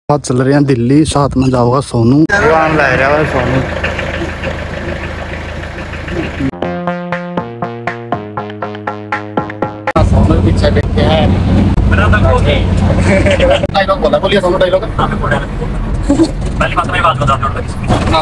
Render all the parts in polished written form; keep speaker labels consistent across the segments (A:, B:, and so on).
A: बात चल रहे हैं दिल्ली, साथ में जाओगा सोनू। ले रहा है सोनू। सोनू पीछे बैठे हैं। डायलॉग बोला, बोलिए सोनू डायलॉग। पहली बात मैं बात बता दूं।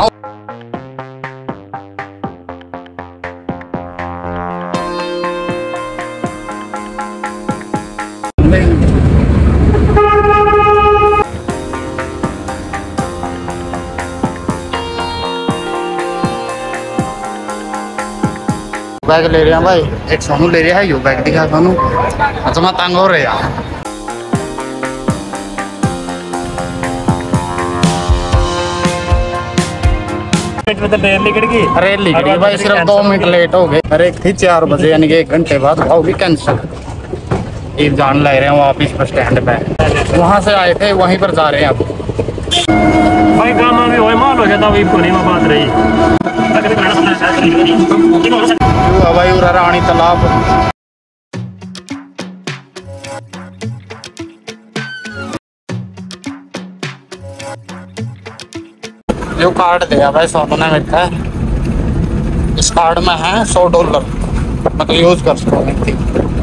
A: बैग ले रहे हैं भाई, एक सोनू ले रहा है, यो बैग दिखा सोनू। अच्छा मैं तंग हो रहे यार।
B: रेल
A: निकल गई भाई, सिर्फ 2 मिनट लेट हो गए। अरे थी 4 बजे, यानी कि 1 घंटे बाद होगी कैंसिल। एक जान ले रहे हैं वापिस बस स्टैंड पे, वहाँ से आए थे वहीं पर जा रहे हैं अब।
B: भाई काम अभी वही माल हो जाता, वही पुणे में बात रही।
A: भाई उरा रानी तालाब। जो कार्ड दिया भाई सोनू ने मिलता है, इस कार्ड में है $100, मतलब यूज कर सकते हैं।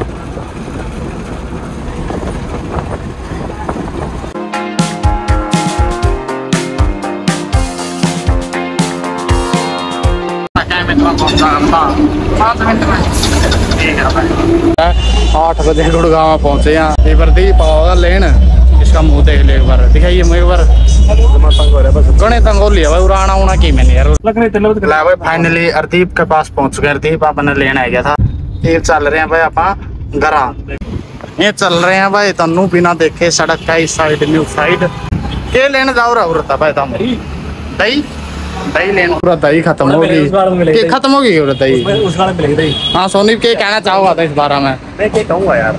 B: ठीक है भाई,
A: 8 बजे गुड़गांव पहुंचे यहाँ। ये प्रदीप आओगा लेन, इसका मुंह देख ले एक बार, दिखाइए मुझे एक बार। गणे तंग हो लिया भाई, उड़ाना उना की मैंने यार। भाई फाइनली अर्दीप के पास पहुंच गए। अर्दीप आपने लेन आ गया था। ये चल रहे हैं भाई आप घरा, ये चल रहे हैं भाई तन्नू बिना देखे सड़क का इस साइड न्यू साइड। ये लेने जाओ रहा भाई तुम दही दही लेना। पूरा दही खत्म हो गई, खत्म हो गई दही। हाँ सोनी के कहना चाहूँगा था इस बारे में।
B: मैं क्या कहूँगा यार,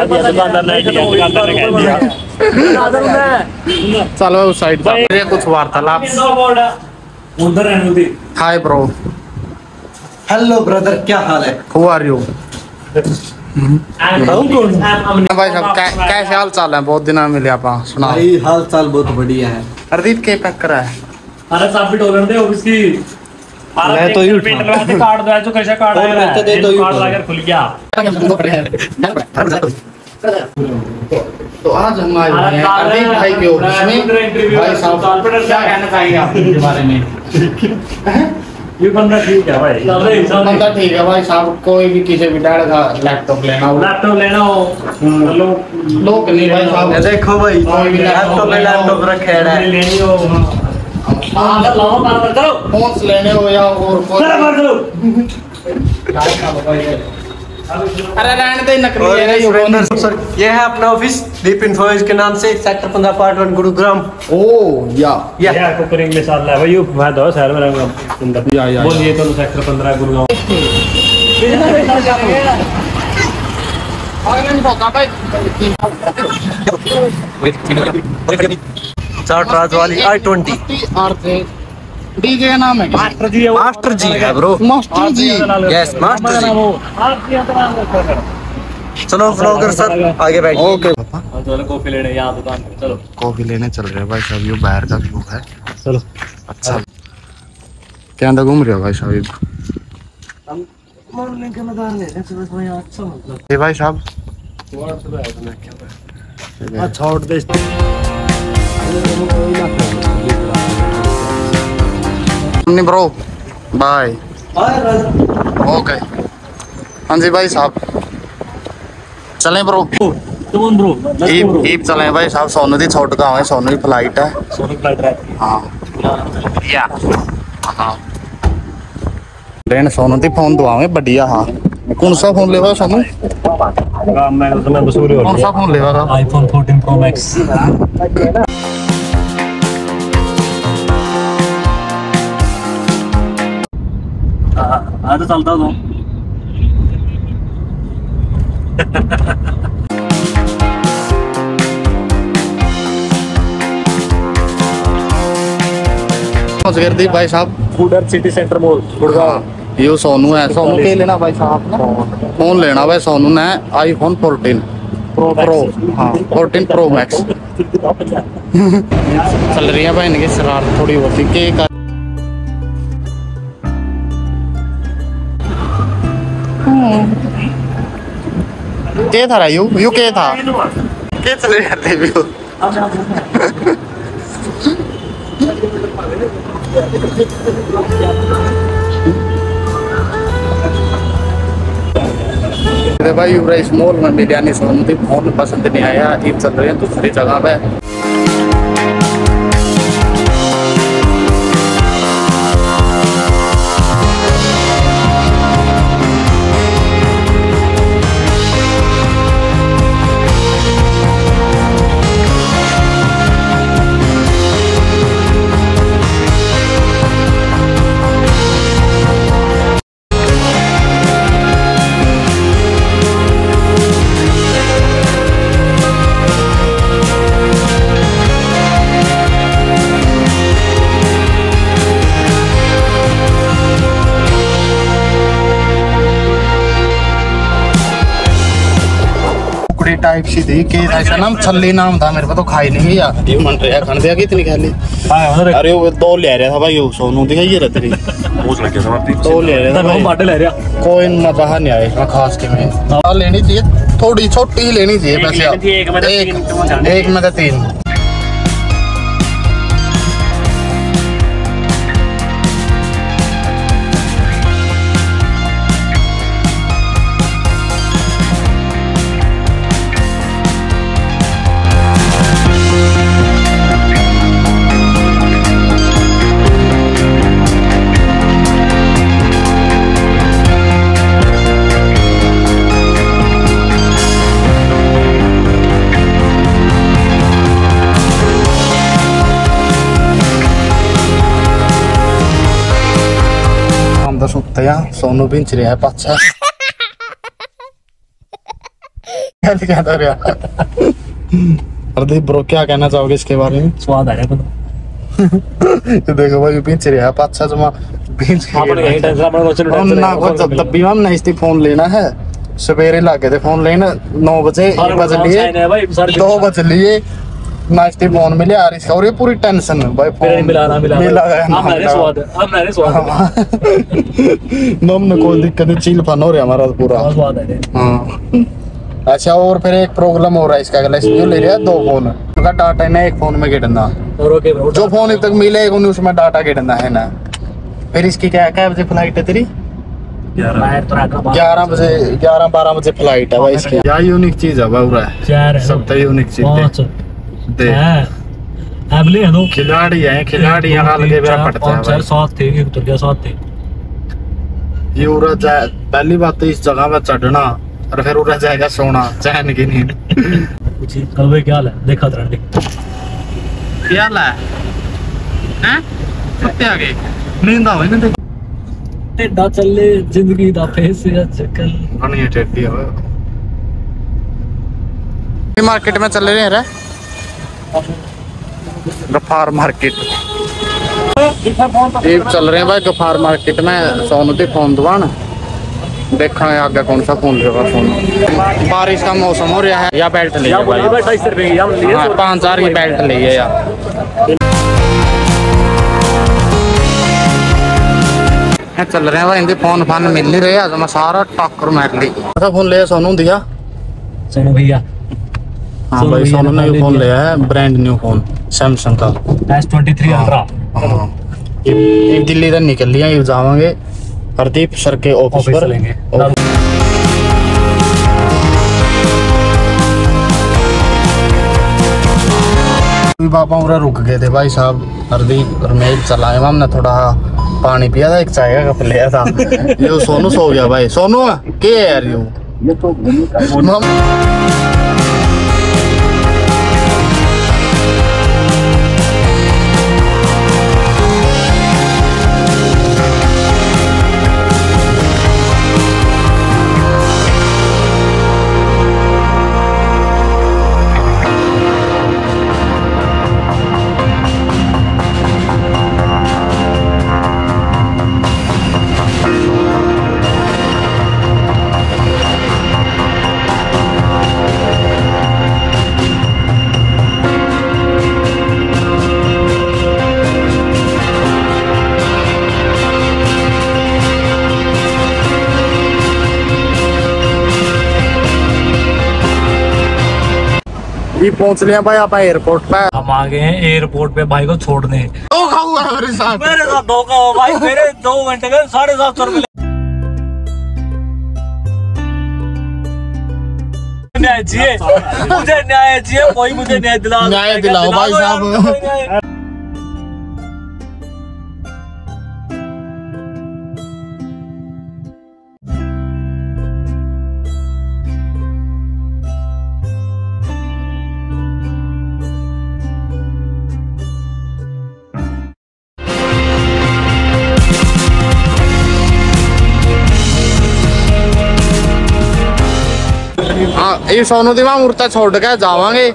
A: चलो उस साइड कुछ वार्तालाप। Hi bro.
C: हेलो ब्रदर, क्या हाल है?
A: Who are you? भाई साहब कैसे हाल चाल है? बहुत दिन में मिले आप, सुना।
C: भाई हाल चाल बहुत बढ़िया है।
A: अर्दीप के पैक करा है।
B: अरे सबमिट हो गए थे ऑफिस की।
C: मैं तो यूं
B: कार्ड दो, जो कैसा कार्ड है,
C: मैं तो दे दो,
B: कार्ड लाकर खुल गया।
A: तो आज हम आए हैं अर्दीप भाई के ऑफिस में। भाई साहब क्या कहना चाहिए आप इसके बारे में?
B: ये बंदा ठीक है भाई,
A: बंदा ठीक है भाई साहब। कोई भी किसी भी डैड का लैपटॉप लेना हो, लोग नहीं भाई साहब।
C: देखो भाई, लैपटॉप रखे है,
A: फोन लेने हो या और अरे रहने दे, नकली है
C: सर। ये है अपना ऑफिस दीप इन्फोज के नाम से, सेक्टर 15 पार्ट 1 गुरुग्राम।
A: ओ या
B: को इंग्लिश आ रहा है भाई, मैं दो शहर में रहूंगा। या बोलिए तो सेक्टर 15 गुरुग्राम।
C: चार राज वाली i20
A: डीजे का नाम है क्या?
C: मास्टर जी है bro.
A: Master ji,
C: yes master ji. चलो व्लॉगर सर आगे बैठिए।
A: ओके
B: चलो कॉफी लेने यहाँ दुकान पे, चलो
A: कॉफी लेने चल रहे हैं भाई साहब। ये बाहर का व्यू है।
B: चलो
A: अच्छा क्या अंदर घूम रहे हो भाई साहब? ये भाई साहब
B: छोड़ दे।
A: Bro bye. ओके हाँ जी भाई साहब, चलें ब्रो।
B: तुम ब्रो
A: ईब चलें भाई साहब। सोनू दी छोट गाँव है, सोनू की फ्लाइट है।
B: सोनू फ्लाइट रहती है।
A: हाँ या हाँ लेन सोनू दी फोन दुआवे बढ़िया। हाँ कौन सा फोन लेवा सोनू?
B: मैं वसूली
A: कौन सा फोन लेवा?
B: iPhone 14 Pro Max। हाँ तो चलता हूँ।
A: दी भाई साहब
B: फूडर सिटी सेंटर मॉल गुड़गांव।
A: ये सोनू है। सोनू के लेना भाई साहब ने? फोन लेना भाई सोनू ने iPhone 14 प्रो। हाँ 14 Pro Max। चल रही है भाई इनकी शरारत थोड़ी होती के के था यू के था के चले जाते भी भाई इस मॉल में बिरयानी सोनती बहुत पसंद नहीं आया। ईद चल रही है दूसरी जगह पे। टाइप सी थी के ऐसा नाम छल्ली नाम था मेरे को तो खाई नहीं यार ये मन रहा खाने दिया कितनी खाली। अरे वो दो ले रहा था भाई वो सोनू दिखाई ये रहती बहुत लगे था दो ले रहा था भाई बाटे ले रहा कोई मजा नहीं आए मैं खास के में लेनी चाहिए थोड़ी छोटी ही लेनी चाहिए वैसे एक में तो 3 सोनू पिंच रहा है पाछा क्या कर रहा हरदीप ब्रो क्या कहना चाहोगे इसके बारे में? स्वाद आ रहा है देखो भाई पिंच रहा है पाछा जमा पिंच तब भी हम नहीं फोन लेना है सवेरे लागे थे फोन लेना 9 बजे 1 बजे लिए 2 बजे लिए नाश्ते फोन मिले यार इसका और ये पूरी टेंशन है भाई फोन मिला में कोई दिक्कत नहीं चील फन हो रहा हमारा पूरा। हाँ अच्छा और फिर एक प्रॉब्लम हो रहा है इसका अगला जो ले रहा है 2 फोन उनका डाटा है ना एक फोन में गिरना जो फोन अब तक मिले उसमें डाटा गिरना है ना। फिर इसकी क्या बजे फ्लाइट है तेरी 11 बजे 11-12 बजे फ्लाइट है भाई इसकी क्या यूनिक चीज है भाई सब तो यूनिक चीज खिलाड़ी है खिलाड़ी यहाँ लगे मेरा पड़ता है ये उड़ा जाए पहली बात तो इस जगह में चढ़ना और फिर उड़ा जाएगा सोना चैन की नींद क्या है देखा क्या है सत्य आगे नींद आवे ना टेढ़ा चले जिंदगी दा फेस चक्कर बनी टेढ़ी है मार्केट में चल रहे हैं गफार मार्केट ये चल रहे हैं भाई गफार मार्केट में सोनू की फोन दुकान देखा है आगे कौन सा फोन लेगा फोन। बारिश का मौसम हो रहा है या बेल्ट ले 5,000 की बेल्ट लिए यार चल रहे हैं भाई इनके फोन फान मिल नहीं रहे आज मैं सारा टक्कर मार ली फोन लिया सोनू दिया सोनू भैया। हाँ भाई सोनू ने फोन लिया है ब्रांड न्यू फोन सैमसंग का S23 अल्ट्रा। दिल्ली तक निकल लिया ये जावांगे हरदीप सर के ऑफिस पर लेंगे पापा पूरा रुक गए थे भाई साहब हरदीप और मैं चलाए हमने थोड़ा पानी पिया था एक चाय का कप लिया था ये सोनू सो गया भाई सोनू क्या है यार ये तो ये पहुंच लिया भाई आप एयरपोर्ट पे।
D: हम आ गए हैं एयरपोर्ट पे भाई को छोड़ने।
A: धोखा हुआ है मेरे साथ
D: धोखा हो भाई, मेरे 2 घंटे में 750 रुपए न्याय चाहिए, मुझे न्याय चाहिए, कोई मुझे न्याय
A: दिलाओ भाई साहब। हाँ ये सोनू दी मां मूर्ता छोड़ के जावांगे।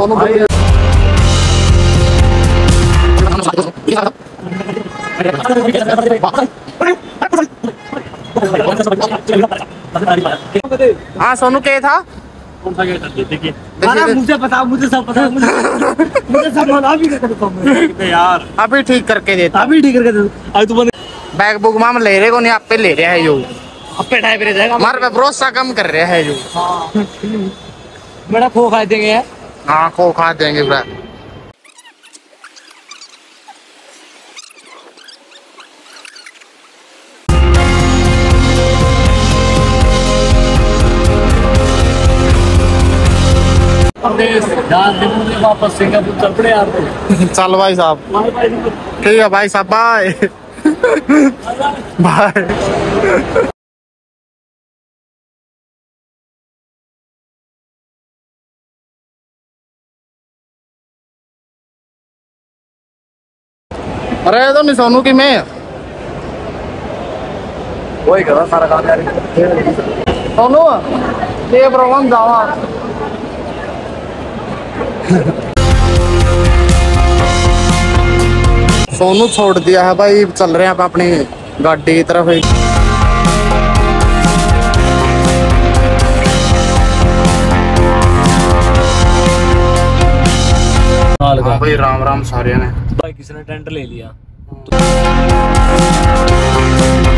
A: हाँ सोनू क्या था?
B: कौन सा गेट है? देखिए
D: मुझे पता, मुझे सब पता, मुझे सब मालूम भी करके यार।
A: अभी ठीक करके देता,
D: अभी ठीक करके दे। आज तू
A: बैग बुक माम ले रहे को नहीं, आप पे ले रहे हैं जो
D: अपने टाइप पे जाएगा,
A: हमारे पे भरोसा कम कर रहे हैं जो।
D: बड़ा खो खा देंगे।
A: हाँ खो खा देंगे ब्रा।
D: वापस सिंगापुर चल पड़े यार।
A: चल भाई साहब, ठीक है भाई साहब, बाय बाय। अरे तो नहीं सोनू की मैं
D: वही करा सारा काम यार।
A: सोनू ये प्रोग्राम जावा। सोनू छोड़ दिया है भाई, चल रहे हैं आप अपनी गाड़ी की तरफ ही। हाँ भाई राम राम सारे ने।
D: भाई किसी ने टेंट ले लिया।